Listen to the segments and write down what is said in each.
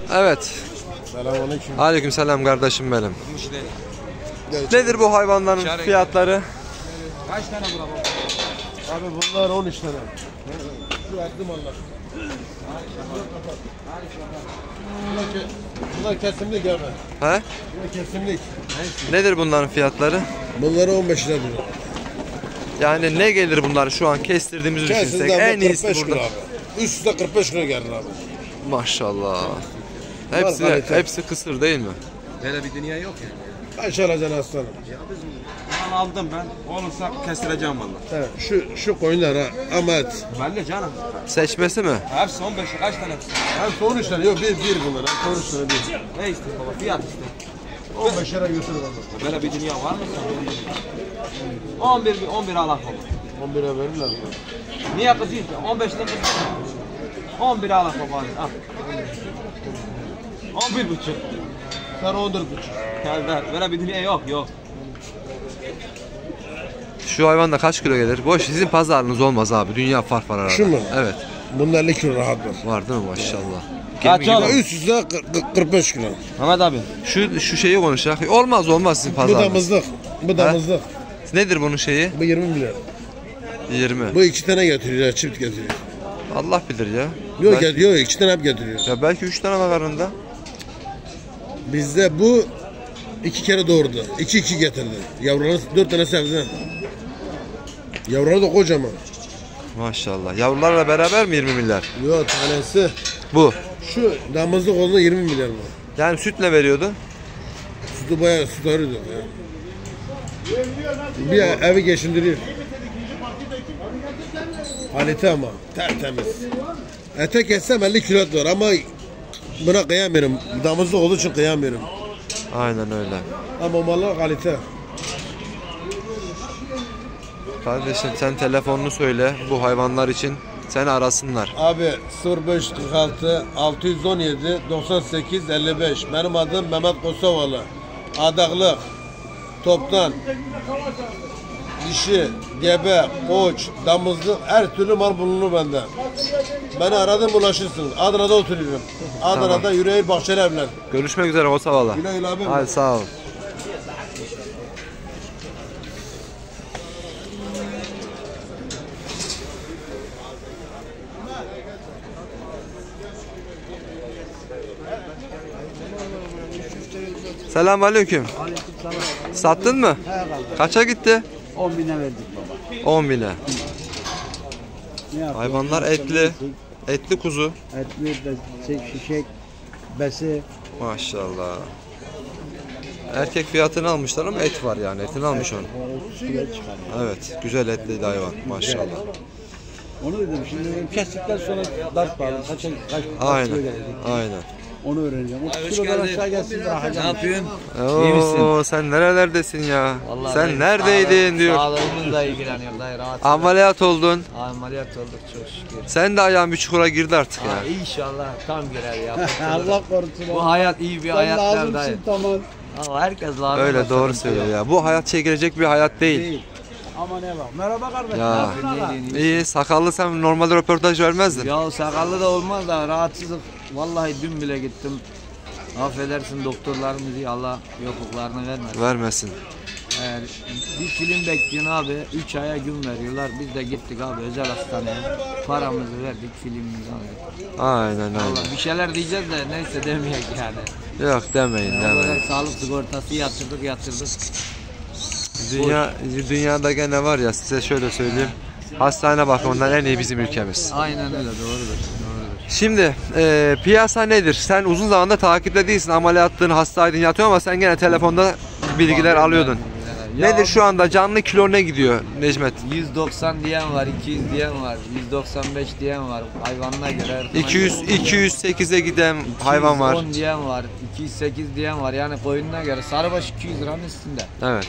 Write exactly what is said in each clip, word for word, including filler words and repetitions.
Evet. Selamünaleyküm. Aleykümselam kardeşim benim. Nedir bu hayvanların fiyatları? Kaç tane bu abi? Abi bunlar on üç tane. Şu etli mallar. Bunlar, ke bunlar kesimlik abi. He? Bunlar kesimlik. Nedir bunların fiyatları? Bunları on beş lira. Yani ne gelir bunlar şu an kestirdiğimizi düşünsek en iyisi burada. Abi. Üstte kırk beş kilo gelir abi. Maşallah. Hepsi hepsi kısır değil mi? Böyle bir dünya yok yani. Kaç alacaksın aslanım? Ya biz bunu aldım ben. Olursa kestireceğim valla. Evet, şu şu koyunlar ha ama et. Belli canım. Seçmesi mi? Hepsi on beş kaç tane? Hem on üç tane yok bir bir bunlar. Hem on üç tane bir. Ne istiyorsun baba? Fiyat işte. on beş lira götür baba. Böyle bir dünya var mı sen? on bir on bir alak baba. on bire verirler mi? Niye kızıyorsun? on beş lira kızıyorsun. on bir alak baba. Al. on bir buçuk. Sana on dört buçuk. Gel ver. Böyle bir dünya yok yok. Şu hayvanda kaç kilo gelir? Boş sizin pazarınız olmaz abi. Dünya fark var arada. Şu mu? Evet. Bunda elli kilo rahat var. Var değil mi maşallah? Kaç oğlum? Üst üste kırk beş kilo. Mehmet abi. Şu şu şeyi konuşak. Olmaz olmaz sizin Bu da pazarınız. mızlık. Bu da Ha? mızlık. Nedir bunun şeyi? Bu yirmi milyar. yirmi. Bu iki tane getiriyor, çift getiriyor. Allah bilir ya. Yok Belki- yok iki tane hep getiriyor. Ya belki üç tane var arasında. Bizde bu iki kere doğurdu. İki iki getirdi. Yavruları dört tane sevdi. Yavruları da kocaman. Maşallah. Yavrularla beraber mi yirmi milyar? Yok tanesi. Bu. Şu damızlık olduğunda yirmi milyar var. Yani süt ne veriyordu? Sütü bayağı süt arıyordu ya. Bir evi geçindiriyor. Kalite ama tertemiz. Ete kessem elli kilo et var ama buna kıyamıyorum. Damızlık olduğu için kıyamıyorum. Aynen öyle. Ama mallar kalite. Kardeşim sen telefonunu söyle bu hayvanlar için seni arasınlar. Abi sıfır beş kırk altı altı yüz on yedi doksan sekiz elli beş. Benim adım Mehmet Kosovalı. Adaklık, Toptan, dişi, gebe, koç, damızlık her türlü mal bulunur bende. Beni aradın ulaşırsın. Adana'da oturuyorum. Adana'da Tamam. Yüreğir Bahçeli Evler. Görüşmek üzere Kosovalı. Güle güle abim. Hadi sağ ol. Selamünaleyküm. Aleykümselam. Sattın mı? He kaldı. Kaça gitti? on bine verdik baba. on bine. Ne yapıyorsun? Hayvanlar etli. Etli kuzu. Etli de şey, şişek, besi. Maşallah. Erkek fiyatını almışlar ama et var yani. Etini almış onu. otuz kilo çıkarıyor. Evet. Güzel etli hayvan. Maşallah. Onu dedim şimdi kestikten sonra dart bağlı. Kaç, kaç, kaç kilo Aynen. gelecek? Aynen. Onu öğreneceğim. otuz kilodan aşağı gelsin bırakacağım. Ne yapıyorsun? Oo, sen nerelerdesin ya? Vallahi sen dayı, neredeydin sağlık- diyor. Sağlığımızla ilgileniyor dayı rahat. Ameliyat oldun. Ameliyat olduk çok şükür. Sen de ayağın bir çukura girdi artık ya. Ha, inşallah tam girer ya. Allah korusun. Bu hayat iyi bir Sen hayatlar dayı. lazımsın tamam. Ama herkes lazım. Öyle da doğru sıkıntı söylüyor yok. ya. Bu hayat çekilecek bir hayat değil. Değil. Ama ne bak. Merhaba kardeşim. Ya. Ne yapıyorsun hala? İyi sakallı sen normalde röportaj vermezdin. Ya sakallı da olmaz da rahatsızlık. Vallahi dün bile gittim. Affedersin doktorlarımız Allah yokluklarını vermesin. Vermesin. Eğer bir film bekliyorsun abi üç aya gün veriyorlar. Biz de gittik abi özel hastaneye. Paramızı verdik filmimizi aldık. Aynen Allah öyle. bir şeyler diyeceğiz de neyse demeyek yani. Yok demeyin Ya demeyin. böyle sağlık sigortası yatırdık yatırdık. Dünya, dünyada gene var ya size şöyle söyleyeyim. Hastane bakımından en iyi bizim ülkemiz. Aynen öyle doğrudur. doğrudur. Şimdi e, piyasa nedir? Sen uzun zamandır takipte değilsin. Ameliyattın, hastaydın, yatıyorsun ama sen gene telefonda bilgiler alıyordun. Ya Nedir şu anda canlı kilo ne gidiyor Necmet? yüz doksan diyen var, iki yüz diyen var, yüz doksan beş diyen var. Hayvanına göre. iki yüz iki yüz sekize giden hayvan var. iki yüz on diyen var, iki yüz sekiz diyen var. Yani koyununa göre sarıbaş iki yüz liranın üstünde. Evet.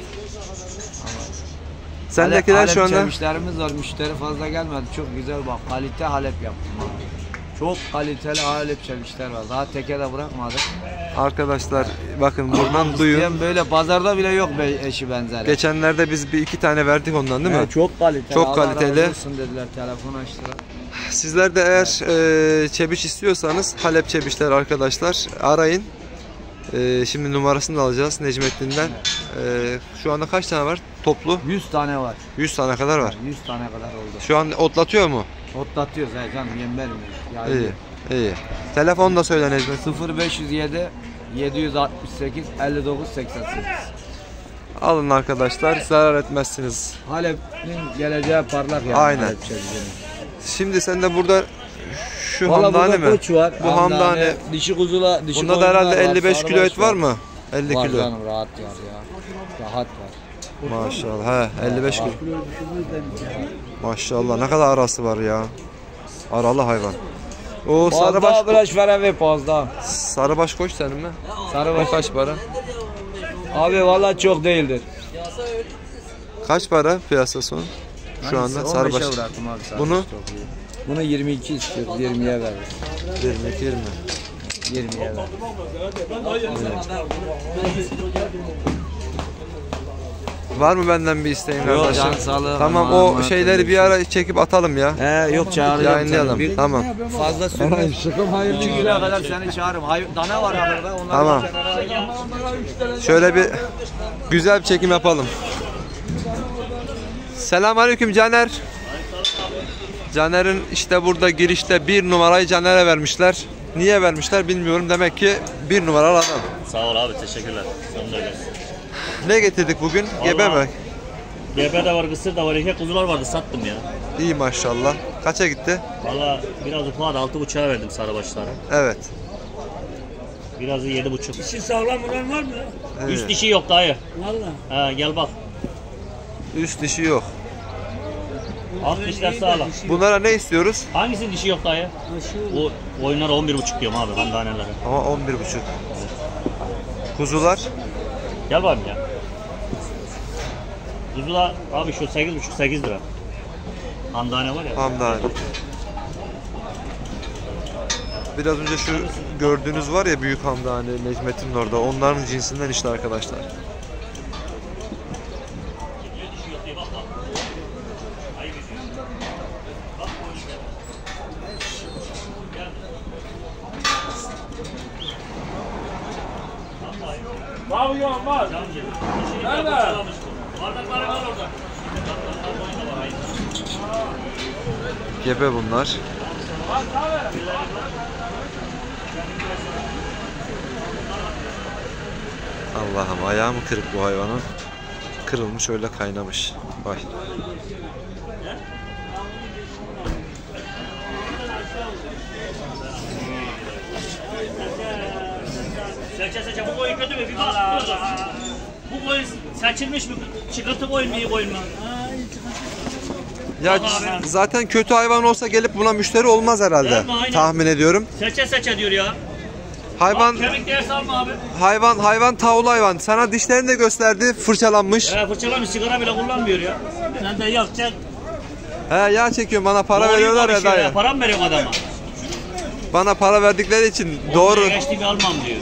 Sendekiler şu anda Halep çemişlerimiz var. Müşteri fazla gelmedi. Çok güzel bak. Kalite Halep yaptım abi. Çok kaliteli Halep çemişler var. Daha teke de bırakmadık. Arkadaşlar bakın buradan duyun. İsteyen böyle pazarda bile yok be eşi benzeri. Geçenlerde biz bir iki tane verdik ondan değil mi? He, çok kaliteli. Çok Allah kaliteli. razı olsun dediler, telefon açtılar. Sizler de eğer e, çebiç istiyorsanız Halep çebiçler arkadaşlar arayın. E, şimdi numarasını da alacağız Necmettin'den. E, şu anda kaç tane var toplu? yüz tane var. yüz tane kadar var. yüz tane kadar oldu. Şu an otlatıyor mu? Otlatıyoruz he canım, yem vermiyoruz. Yani İyi. İyi. Telefonu da söyle Necmet. sıfır beş yüz yedi yedi yüz altmış sekiz elli dokuz seksen sekiz. Alın arkadaşlar, zarar etmezsiniz. Halep'in geleceği parlak yani. Aynen. Halep çevirgenin. Şimdi sen de burada şu Valla hamdane burada mi? koç var. Bu hamdane. Dişi kuzula, dişi Bunda da koyunlar herhalde var, elli beş kilo sarıbaş et var mı? elli Var kilo. canım, rahat var ya. Rahat var. Maşallah. He, elli beş kilo. Maşallah ne kadar arası var ya. Aralı hayvan. O sarıbaş Fazla bıraş veren ve fazla. sarıbaş koç senin mi? Sarıbaş O kaç para? Abi valla çok değildir. Kaç para piyasa son? Şu anda sarıbaş. on beşe bıraktım abi sarıbaş Bunu? topluyu. Bunu yirmi iki istiyoruz. yirmiye veririz. yirmi iki yirmi. yirmiye ver. Var mı benden bir isteğin Yok, kardeşim? can sağlığı, Tamam aman, o aman, şeyleri tabii bir ara çekip atalım ya. He yok çağıracağım. Yayınlayalım. seni. Bir Tamam. Fazla sürmez. Sıkım hayırlı. iki kilo kadar seni çağırırım. Hay dana var ahırda. Onları Tamam. da kenara ayıracağım. Şöyle bir güzel bir çekim yapalım. Selamünaleyküm Caner. Caner'in işte burada girişte bir numarayı Caner'e vermişler. Niye vermişler bilmiyorum. Demek ki bir numaralı adam. Sağ ol abi, teşekkürler. Sen de öylesin. Ne getirdik bugün? Gebe mi? Gebe de var, kısır da var, erkek kuzular vardı, sattım ya. İyi maşallah. Kaça gitti? Valla biraz ufağa altı buçuğa verdim sarıbaşlara. Evet. Birazı yedi buçuk. Dişi sağlam olan var mı? Üst dişi yok dayı. Valla. Ha, gel bak. Üst dişi yok. Alt dişler sağlam. Bunlara ne istiyoruz? Hangisinin dişi yok dayı? Bu oyunlara on bir buçuk diyorum abi, handanelere. Ama on bir buçuk. Kuzular? Gel bakayım ya. Kuzular abi şu sekiz buçuk sekiz lira. Handane var ya. Hamdani. Biraz önce şu gördüğünüz var ya büyük hamdani Necmet'in orada. Onların cinsinden işte arkadaşlar. Pavyon var. Nerede? Bardakları var orada. Gebe bunlar. Allah'ım ayağı mı kırık bu hayvanın? Kırılmış öyle kaynamış. Vay. Seçe seçe bu koyun kötü mü? Bir bak. Bu koyun seçilmiş mi? Çıkırtı koyun mu, iyi koyun mu? Ya Bak abi. zaten kötü hayvan olsa gelip buna müşteri olmaz herhalde. Değil mi? Aynen. Tahmin ediyorum. Seçe seçe diyor ya. Hayvan Bak, kemik değersi alma abi. hayvan hayvan tavlu hayvan. Sana dişlerini de gösterdi, fırçalanmış. He, fırçalamış, sigara bile kullanmıyor ya. Sen de yak çek. He yağ çekiyorum, bana para Doğruyu veriyorlar ya konuşuyor dayı. Para mı veriyorsun adama? Bana para verdikleri için doğru. Oraya geçtiğimi almam diyor.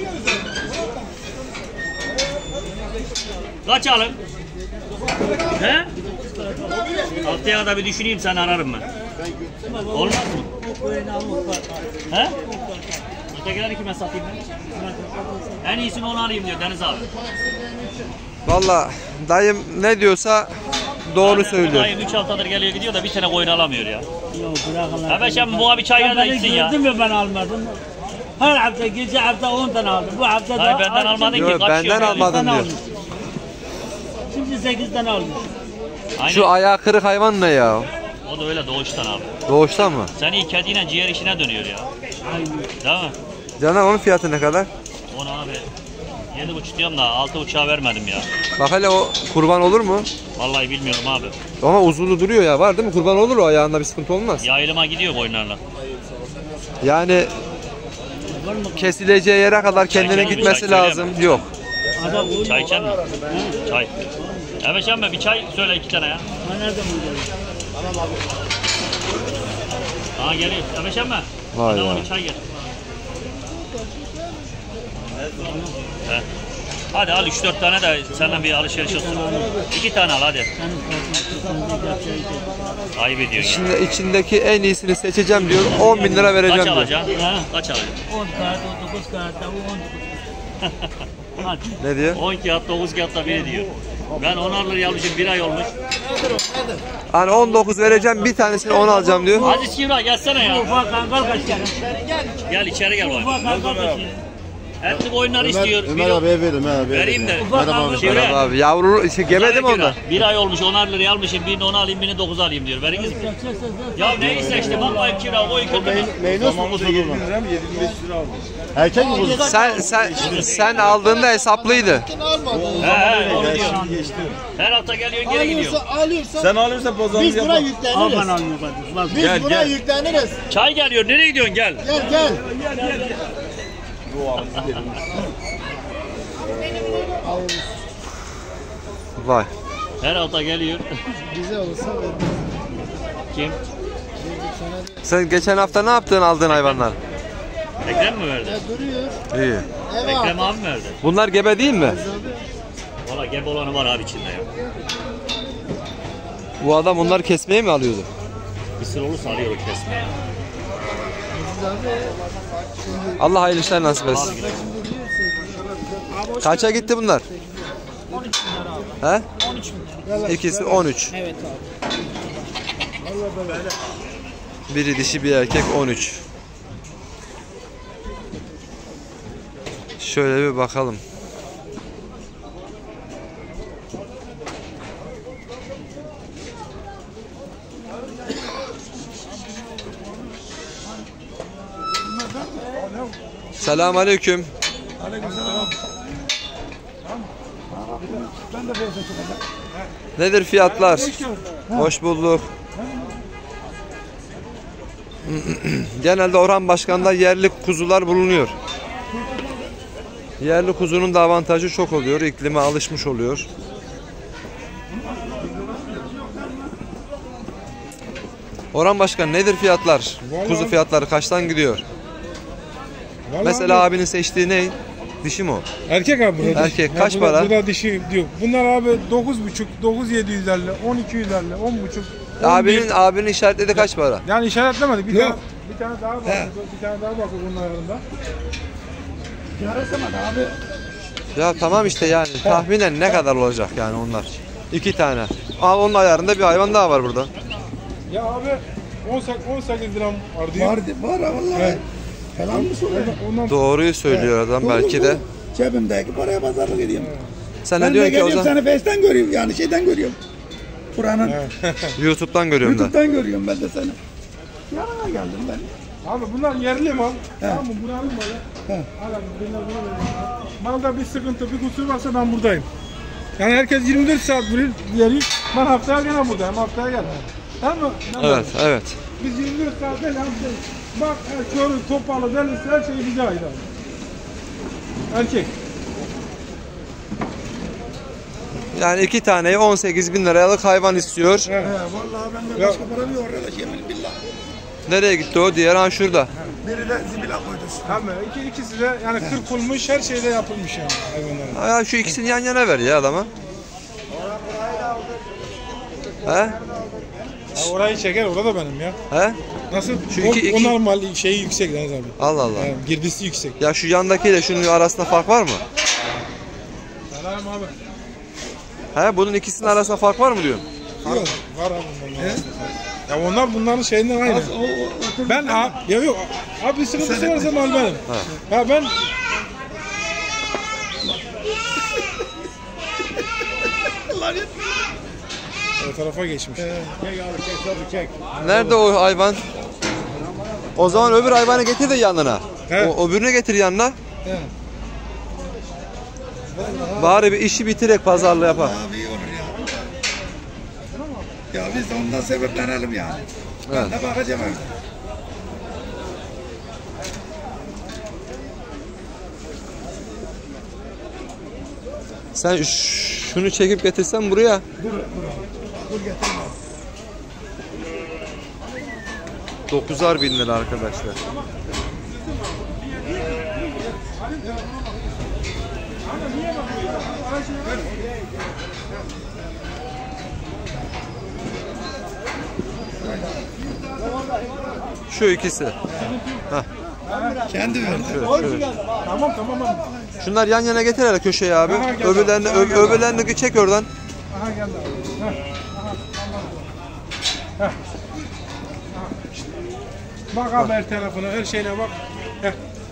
Kaç alın? He? Altıya kadar bir düşüneyim, sen ararım ben. Olmaz mı? He? Ötekileri kime satayım ben? En iyisini onu alayım diyor Deniz abi. Valla dayım ne diyorsa doğru söylüyor. Dayım üç haftadır geliyor gidiyor da bir tane koyun alamıyor ya. Yok bırakın. Hemen şimdi bu abi çay da içsin ya. Gördün mü ben almadım. Her hafta gece hafta on tane aldım. Bu hafta da Hayır, benden almadın ki. Yok, kaçıyor benden yani. almadım diyor. Şimdi sekiz tane almış. Aynen. Şu ayağı kırık hayvan ne ya? O da öyle doğuştan abi. Doğuştan mı? Sen iyi kediyle ciğer işine dönüyor ya. Aynen. Değil mi? Caner onun fiyatı ne kadar? Onu abi yedi buçuk diyorum da altı buçuğa vermedim ya. Bak hele o kurban olur mu? Vallahi bilmiyorum abi. Ama uzunlu duruyor ya, var değil mi? Kurban olur o, ayağında bir sıkıntı olmaz. Yayılıma gidiyor koyunlarla. Yani kesileceği yere kadar kendine Çay gitmesi söyleme. lazım. Yok. Adam bu. Çay içer mi? Çay. Evet Şembe bir çay söyle iki tane ya. Ben nereden bulacağım? Aha geliyor. Evet Şembe. Vay Hadi ya. oğlum çay gel. He. Hadi al üç dört tane de senden bir alışveriş olsun. iki tane al hadi. Ayıp ediyorsun ya. Şimdi içindeki en iyisini seçeceğim diyor. on bin lira vereceğim Kaç diyor. alacaksın? Ha? Kaç alacaksın? on kağıt, on dokuz kağıt, on dokuz. Hadi. Ne diyor? on kağıt dokuz kağıtta biri diyor. Ben onar liraya almışım bir ay olmuş. Hani on dokuz vereceğim, bir tanesini on alacağım diyor. Aziz Kibra gelsene ya. Ufak kankal kaç kere? Gel içeri gel Ufak bak. kankal kaç kere? Etli oyunlar istiyor. Ömer Bir- abiye ver, Ömer abiye Vereyim de. Ufak kankal. Şivre. Merhaba abi. Yavru şey, gebe mi onda? Bir ay olmuş onar liraya almışım. Birini ona alayım birini dokuz alayım diyor. Veriniz mi? Ya neyse işte bakmayın kira o kötü mü? Meynos mu kuzu mu? Erkek mi kuzu? Sen sen sen aldığında hesaplıydı. He he onu diyor. Her hafta geliyorsun geri gidiyorsun. Alıyorsa Sen alırsa bozalım biz buna Al yükleniriz. bana almıyor kardeşim. Biz Gel, buna gel. yükleniriz. Çay geliyor nereye gidiyorsun gel. Gel gel. Vay. Her hafta geliyor. Bize olursa Kim? Sen geçen hafta ne yaptın aldığın hayvanlar? Ekrem mi verdi? duruyor. İyi. Evet. Ekrem abi mi verdi? Bunlar gebe değil mi? Valla gebe olanı var abi içinde ya. Bu adam bunları kesmeye mi alıyordu? Kısır olursa alıyor o kesmeye. Allah hayırlı işler nasip etsin. Kaça gitti bunlar? on üç bin lira abi. He? on üç bin lira. İkisi on üç. Evet abi. Biri dişi bir erkek on üç. Şöyle bir bakalım. Selamünaleyküm. Nedir fiyatlar? Hoş bulduk. Genelde Orhan Başkan'da yerli kuzular bulunuyor. Yerli kuzunun da avantajı çok oluyor. İklime alışmış oluyor. Orhan Başkan nedir fiyatlar? Kuzu fiyatları kaçtan gidiyor? Mesela abinin seçtiği ne? Dişi mi o? Erkek abi burada. Erkek. Ya Kaç burada- para? Burada dişi diyor. Bunlar abi dokuz buçuk, dokuz yedi yüz elli, on iki yüz elli, on buçuk. Abinin abinin işaretlediği kaç para? Yani işaretlemedik. Bir tane bir tane daha var. Bir tane daha bakıyor bunun ayarında. Ya tamam işte yani tahminen ne kadar olacak yani onlar? İki tane. Aa, onun ayarında bir hayvan daha var burada. Ya abi on sekiz lira var diyor. Var, var vallahi. Evet. Falan mı soruyor? Ondan, ondan Doğruyu söylüyor adam Doğru, belki de. bu. Cebimdeki paraya pazarlık ediyorum. Sen Ben ne de diyorsun ki o geliyorum zaman? seni Face'ten görüyorum yani şeyden görüyorum. Kur'an'ın YouTube'dan görüyorum da. YouTube'dan görüyorum ben de seni. Yanına geldim ben. abi bunlar yerli mal. He. Tamam mı? Buranın malı. He. Hala bunlar buna veriyor. Malda bir sıkıntı, bir kusur varsa ben buradayım. Yani herkes yirmi dört saat bir yeri. Ben haftaya gene buradayım. Haftaya gel. Tamam mı? Ben Evet, evet. Biz yirmi dört saat değil abi. Bak körü, topalı, delisi her şey bize ait abi. Erkek. Yani iki taneyi on sekiz bin liralık hayvan istiyor. He. He, vallahi bende başka para yok arkadaş yemin billah. Nereye gitti o? Diğer an şurada. Biri de zibila koydu. Tamam. İki, ikisi de yani kırk olmuş, her şeyde yapılmış yani hayvanların. Ya şu ikisini yan yana ver ya adama. He? Ya orayı çeker, orada benim ya. He? Nasıl? Şu O- iki- iki- O normal şeyi yüksek Deniz abi. Allah Allah. Yani girdisi yüksek. Ya şu yandakiyle şunun arasında fark var mı? Selam abi. He? Bunun ikisinin arasında fark var mı diyorsun? Yok. Var abi bunlar. Ya onlar bunların şeyinden aynı. Ben abi, ya yok abi bir sıkıntısı varsa mal benim. Ha ben o tarafa geçmiş. Nerede o hayvan? O zaman öbür hayvanı getir de yanına. He. O öbürünü getir yanına. Bari bir işi bitirek pazarlığı yapar. Abi iyi olur ya. Ya biz de ondan sebeplenelim yani. Evet. Ben de bakacağım öyle. Sen ş- şunu çekip getirsen buraya. Dur, dur. Dur getirme. dokuzar bin lira arkadaşlar. Şu ikisi. Heh. Kendi verdi. Şöyle, şöyle. Tamam tamam tamam. Şunlar yan yana getir hele köşeye abi. Aha, gel. Öbürlerini, Aha, ö- gel. öbürlerini çek oradan. Aha geldi abi. Heh. Aha, Heh. Heh. Bak abi her telefona, her şeyine bak. Heh.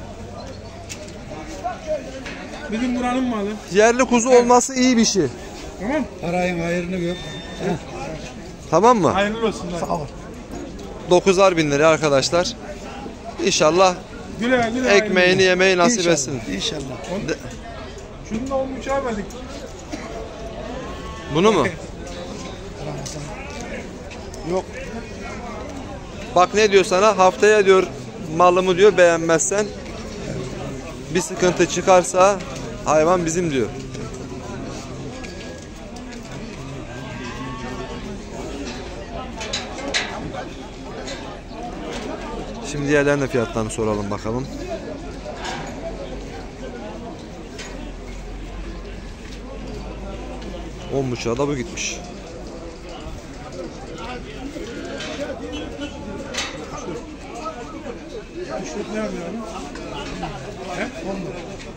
Bizim buranın malı. Yerli kuzu olması iyi bir şey. Tamam. Parayın hayrını gör. Tamam mı? Hayırlı olsun. Sağ ol. dokuzar bin lira arkadaşlar. İnşallah Güle güle. ekmeğini yemeyi nasip İnşallah, etsin. İnşallah. Şunu da on uçağa verdik. Bunu mu? Yok. Bak ne diyor sana? Haftaya diyor malımı diyor beğenmezsen bir sıkıntı çıkarsa hayvan bizim diyor. Şimdi diğerlerinin de fiyatlarını soralım bakalım. On buçuğa da bu gitmiş. Üşlet ne yapıyor abi? He? on lira.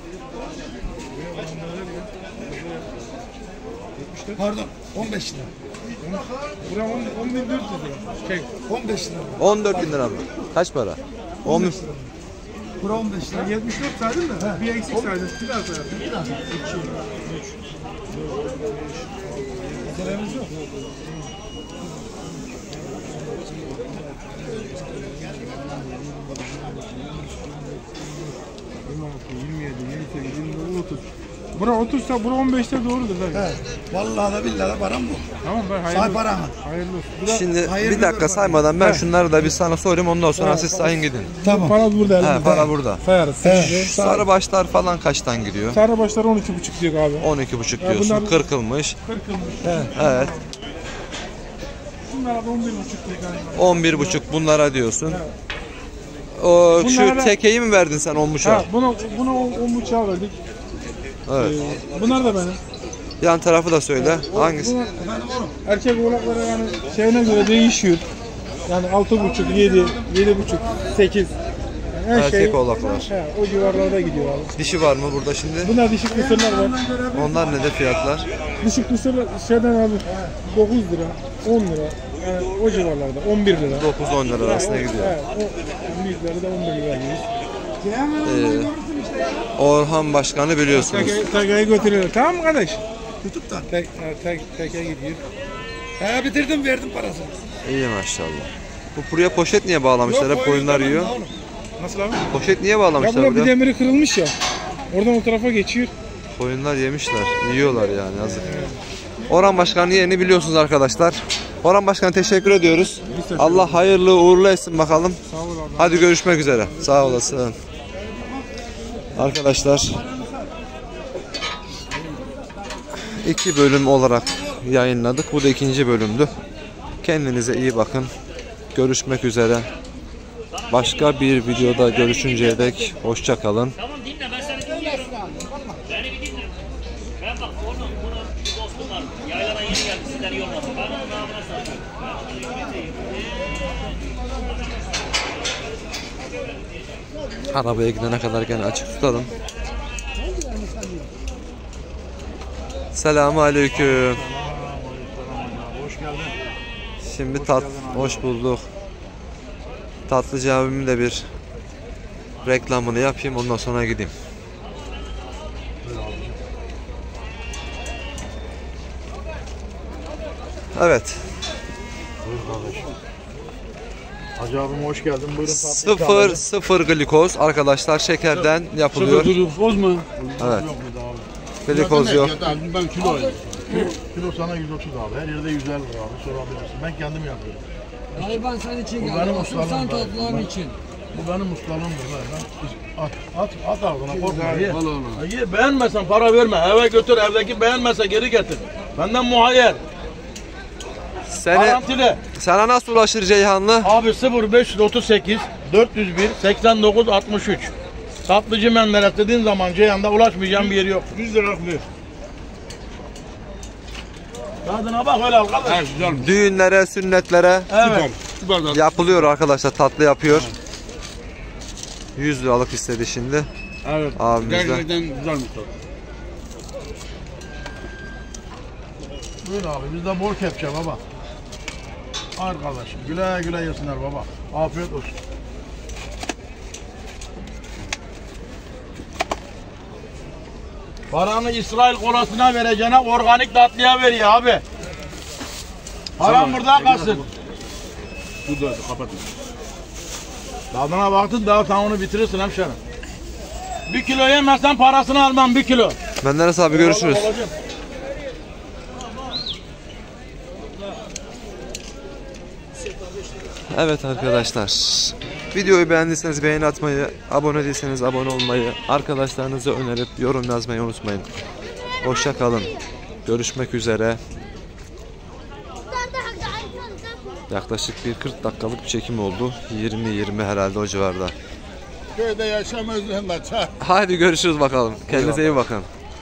Pardon. on beş lira. Bura on, on bin dört yüz lira. Şey, on beş lira. on dört bin lira mı? Kaç para? on bin. Bura on beş lira. yetmiş dört saydın da bir eksik saydın. Bir daha saydın. Acelemiz yok. yirmi altı, yirmi yedi, yirmi sekiz, yirmi dokuz, otuz. Bura otuzsa bura on beşte doğrudur. He. Vallahi da billahi de param bu. Tamam ben Say hayırlı, paranı. hayırlı olsun. Bu da Şimdi Hayırlı bir dakika gör saymadan ben şunları da bir sana sorayım ondan sonra siz sayın gidin. Tamam. para burada He, elimizde. para burada. Sayarız. He. Şimdi Sarı başlar falan kaçtan gidiyor? sarı başlar on iki buçuk diyor abi. on iki buçuk Ya diyorsun. bunlar- Kırkılmış. kırkılmış. Evet. Bunlara da on bir buçuk diyor galiba. on bir buçuk bunlara diyorsun. O şu Bunlara da- tekeyi mi verdin sen on buçuğa? Ha, bunu bunu on buçuğa verdik. Evet. Ee, bunlar da benim. Yan tarafı da söyle. Hangisi? Bunlar, erkek oğlakları yani şeyine göre değişiyor. Yani altı buçuk, yedi, yedi buçuk, sekiz. Yani her Erkek şey, oğlaklar. he, o civarlarda gidiyor abi. Dişi var mı burada şimdi? Bunlar dişik kısırlar var. Onlar ne de fiyatlar? Dişik kısırlar şeyden abi dokuz lira, on lira. Yani o civarlarda, on bir lira. dokuz on lira arasında gidiyor. He, o büyükleri de on bir lira alıyoruz. Ee, Orhan Başkan'ı biliyorsunuz. Teke, tekeye götürüyorlar. Tamam mı kardeş? Tutup da. Tek, tek, teke gidiyor. He bitirdim verdim parasını. İyi maşallah. Bu buraya poşet niye bağlamışlar? Hep koyunlar yiyor. Nasıl abi? Poşet niye Ya bağlamışlar buna bir buraya? demiri kırılmış ya. Oradan o tarafa geçiyor. Koyunlar yemişler. Yiyorlar yani yazık. Orhan Başkan'ın yerini biliyorsunuz arkadaşlar. Orhan Başkan teşekkür ediyoruz. Allah hayırlı uğurlu etsin bakalım. Sağ ol abi. Hadi görüşmek üzere. Sağ olasın. Arkadaşlar iki bölüm olarak yayınladık. Bu da ikinci bölümdü. Kendinize iyi bakın. Görüşmek üzere. Başka bir videoda görüşünceye dek hoşça kalın. Tamam dinle ben seni dinliyorum. Beni bir dinle. Ben bak onu bunu bir dostum var. Yayladan yeni geldi sizden iyi olmasın. Ben onun namına satıyorum. Ben onu yöneteyim. Arabaya gidene kadar gene açık tutalım. Selamun aleyküm. Hoş geldin. Şimdi tat, hoş bulduk. Tatlıcı abimin de bir reklamını yapayım ondan sonra gideyim. Evet. Hacı abim hoş geldin. Buyurun tatlı Sıfır sıfır glikoz arkadaşlar şekerden yapılıyor. glikoz mu? Evet. Glikoz yok. Ben kilo alayım. Kilo, kilo sana yüz otuz abi. Her yerde yüz elli lira abi. Sorabilirsin. Ben kendim yapıyorum. Hayvan sen için Bu geldi. benim Olsun ustalığım. sen ben- tatlıların ben- için. Bu benim ustalığımdır. Ben at, at, at ağzına korkma. Ye. Ha, ye. Beğenmezsen para verme. Eve götür. Evdeki beğenmezse geri getir. Benden muhayyer. Seni, Garantili. sana nasıl ulaşır Ceyhanlı? Abi sıfır beş otuz sekiz dört yüz bir seksen dokuz altmış üç. Tatlıcı Menderes dediğin zaman Ceyhan'da ulaşmayacağım bir yeri yok. yüz lira bir. Tadına bak öyle al kardeş. Düğünlere, sünnetlere Evet. Süper. yapılıyor arkadaşlar. Tatlı yapıyor. yüz liralık istedi şimdi. Evet. Abimizden. Gerçekten güzel bir tat. Buyur abi bizde bol kepçe baba. Arkadaşım güle güle yesinler baba. Afiyet olsun. Paranı İsrail kolasına vereceğine organik tatlıya veriyor abi. Paran burada kalsın. Dur dur kapatın. Tadına baktın daha sen onu bitirirsin hemşerim. Bir kilo yemezsen parasını almam bir kilo. Menderes abi görüşürüz. Evet arkadaşlar. Videoyu beğendiyseniz beğeni atmayı, abone değilseniz abone olmayı, arkadaşlarınıza önerip yorum yazmayı unutmayın. Hoşça kalın. Görüşmek üzere. Yaklaşık bir kırk dakikalık bir çekim oldu. yirmi yirmi herhalde o civarda. Köyde yaşam özlemi çağır. Haydi görüşürüz bakalım. Kendinize iyi bakın.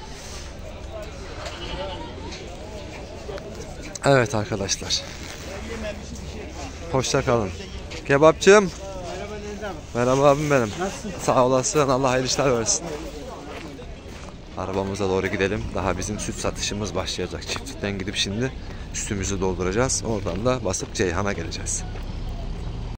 Evet arkadaşlar. Hoşça kalın. Kebapçım. Merhaba abim benim. Nasılsın? Sağ olasın. Allah hayırlı işler versin. Arabamıza doğru gidelim. Daha bizim süt satışımız başlayacak. Çiftlikten gidip şimdi sütümüzü dolduracağız. Oradan da basıp Ceyhan'a geleceğiz.